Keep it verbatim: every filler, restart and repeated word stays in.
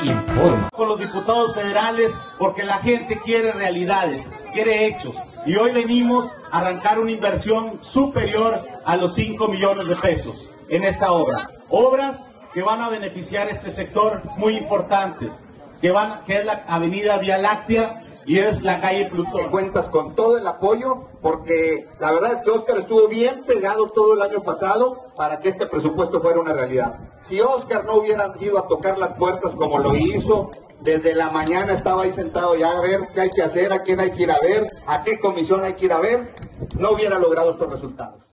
informa. Con los diputados federales porque la gente quiere realidades, quiere hechos. Y hoy venimos a arrancar una inversión superior a los cinco millones de pesos en esta obra. Obras que van a beneficiar este sector muy importantes, que, van, que es la avenida Vía Láctea y es la calle Plutón. Cuentas con todo el apoyo porque la verdad es que Óscar estuvo bien pegado todo el año pasado para que este presupuesto fuera una realidad. Si Óscar no hubiera ido a tocar las puertas como lo hizo, desde la mañana estaba ahí sentado ya a ver qué hay que hacer, a quién hay que ir a ver, a qué comisión hay que ir a ver, no hubiera logrado estos resultados.